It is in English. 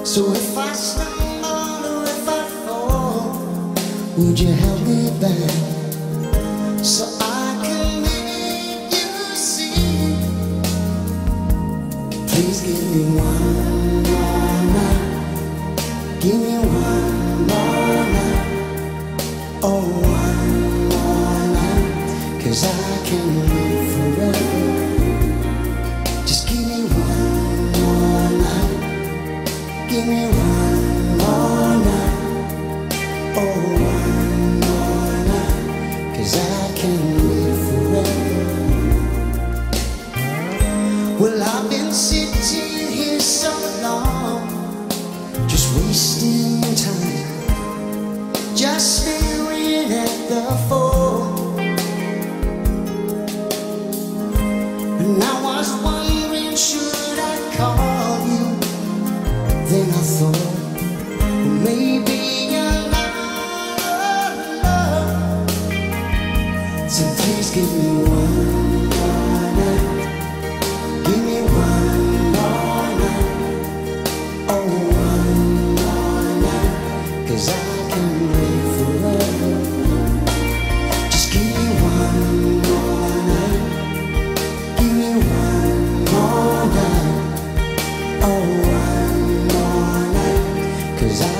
So if I stumble or if I fall, would you help me back so I can make you see? Please give me one more night. Give me one more night. Oh, one more night. 'Cause I can live forever. Just give me one more night. Give me one more night. Oh, one more night. 'Cause I can live forever. Well, I've been sitting here so long, just wasting time, just staring at the phone. And I was wondering, should I call you? Then I thought, well, maybe you're not alone. So please give me one more night. Give me one more night. Oh, one more night. 'Cause I can live forever. Just give me one more night. Give me one more night. Oh, one more night. 'Cause I